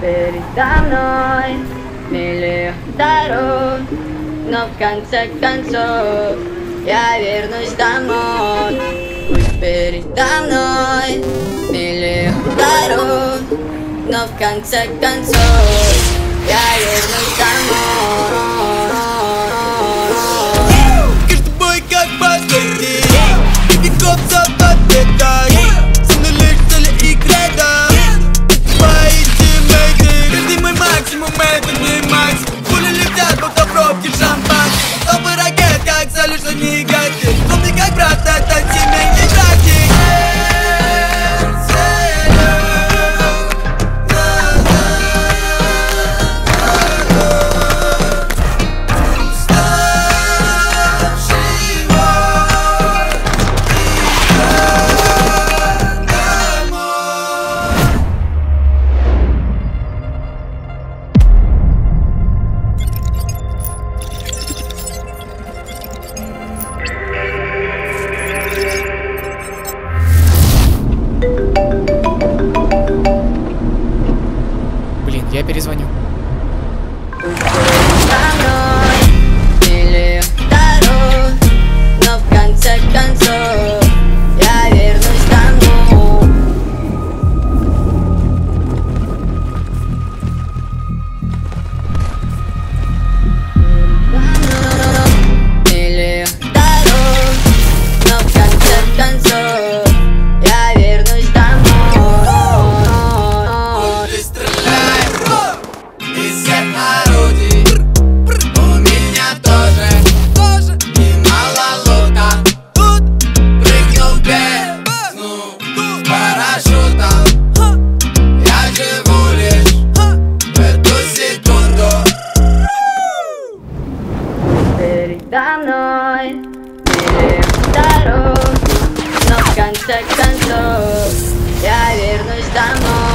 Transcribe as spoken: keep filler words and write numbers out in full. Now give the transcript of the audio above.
передо мной миллион дорог, но в конце концов я вернусь домой. Пусть передо мной миллион дорог, но в конце концов я вернусь домой. Каждый бой как последний, веков западеток, сыны лишь цели и кредо. Твои тиммейты, каждый мой максимум, это не макс. Пули летят, будто пробки шампан. Толпы ракет, как залежно негатив. Помни, как брат, это семейный братик. Я перезвоню. Миллион дорог, но в конце концов я вернусь домой. Миллион дорог, но в конце концов я вернусь домой. Ты стреляй из всех орудий, у меня тоже, тоже немало лука. Тут прыгнул в бездну с парашютом. Я живу лишь в эту секунду. Передо мной миллион дорог, но в конце концов я вернусь домой.